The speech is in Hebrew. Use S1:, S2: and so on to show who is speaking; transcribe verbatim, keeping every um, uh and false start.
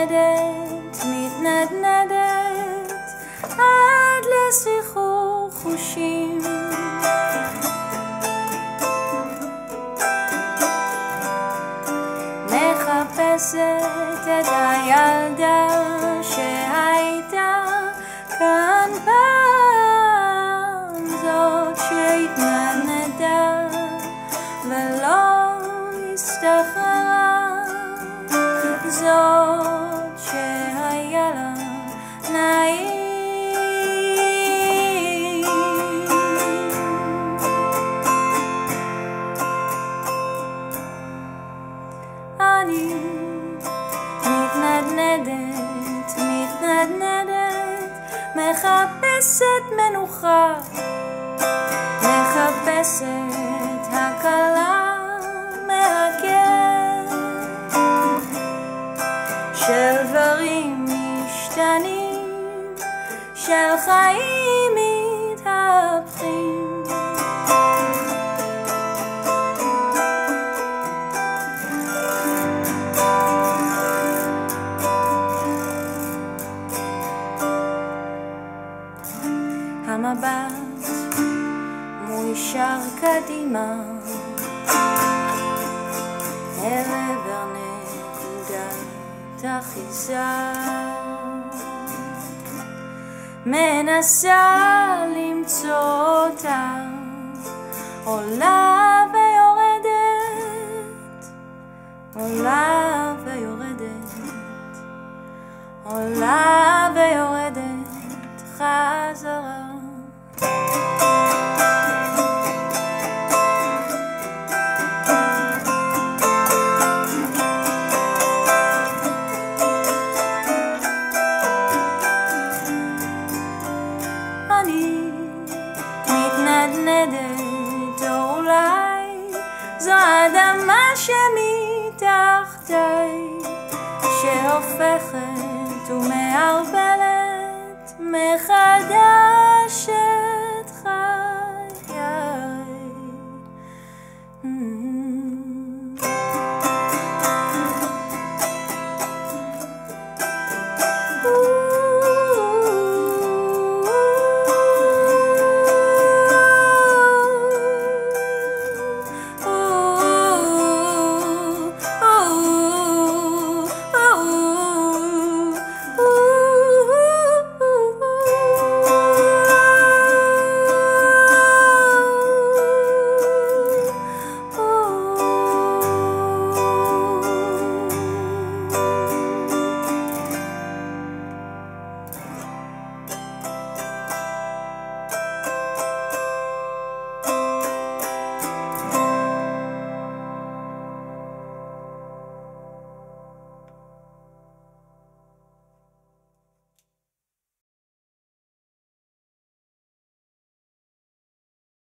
S1: מתנדנדת, מתנדנדת עד לסחרור חושים. מחפשת את הילדה שהייתה כאן פעם, זאת שהתנדנדה ולא הסתחררה, זאת שהיה לה נעים. אני מתנדנדת, מתנדנדת, מחפשת מנוחה, מחפשת הקלה מהכאב של דברים משתנים, של חיים מתהפכים. המבט מוישר קדימה אל עבר נקודת אחיזה, מנסה למצוא אותה, עולה ויורדת, עולה ויורדת, עולה ויורדת חזרה. אני מתנדנדת, או אולי זו האדמה שמתחתיי, שהופכת ומערבלת מחדש